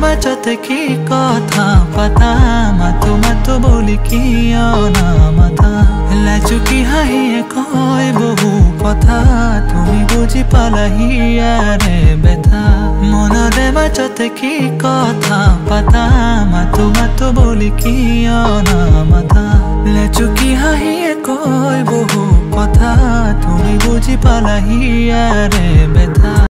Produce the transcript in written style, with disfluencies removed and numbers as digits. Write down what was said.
মাজতে কি কথা পাতা মাতো মাতো বুলি কিয় নামাতা লাজুকি হাঁহিয়ে কয় বহু কথা তুমি বুজি পালাহি ইয়াৰে বেথা মনৰে মাজতে কি কথা পাতা মাতো মাতো বুলি কিয় নামাতা লাজুকি হাঁহিয়ে কয় বহু কথা তুমি বুজি পালাহি ইয়াৰে বেথা।